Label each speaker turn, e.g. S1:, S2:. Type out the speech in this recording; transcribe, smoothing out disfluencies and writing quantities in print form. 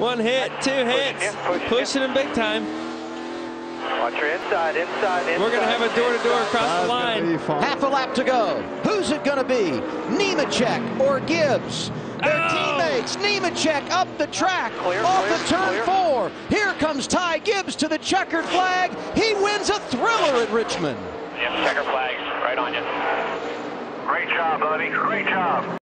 S1: One hit, two hits. Pushing him big time.
S2: Watch your inside.
S1: We're going to have a door-to-door across the line.
S3: Half a lap to go. Who's it going to be? Nemechek or Gibbs? Their teammates. Nemechek up the track, off the turn 4. Here comes Ty Gibbs to the checkered flag. He wins a thriller at Richmond.
S2: Yep, checker flag, right on you. Great job, buddy. Great job.